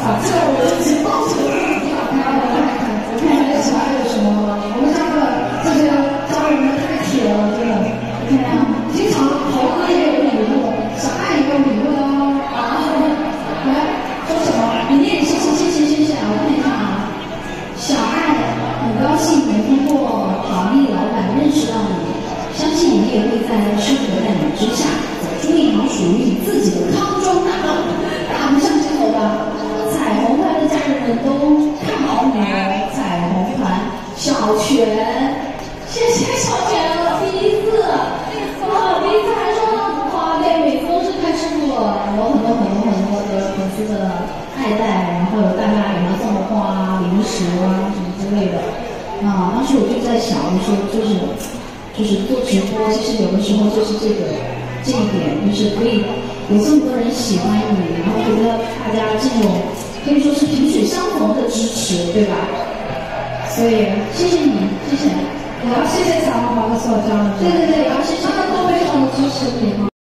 这个我就直接报出来了。你好，我看一下小爱有什么。我们家的这些家人们太铁了，真的。你看啊，经常豪哥也有礼物，小爱也有礼物哦。啊，来说什么？你念谢谢啊！我看一下啊。小爱很高兴能通过好利老板认识到你，相信你也会在生活在你之下，走出一条属于你自己的康庄大道，大步向前走吧。彩虹团的家人们都看好你哦，彩虹团小泉，谢谢小泉了，第一次，哇，第一次还说哇，对，每次都是看师傅，有很多的粉丝的爱戴，然后有大家给他送的花啊、零食啊什么之类的。啊，当时我就在想，我说就是做直播，其实有的时候就是这一点，就是可以有这么多人喜欢你，然后觉得大家这种可以说是萍水相逢的支持，对吧？所以谢谢你，谢谢。也要谢谢彩虹团的所有家人。对，也要谢谢他们都非常的支持你。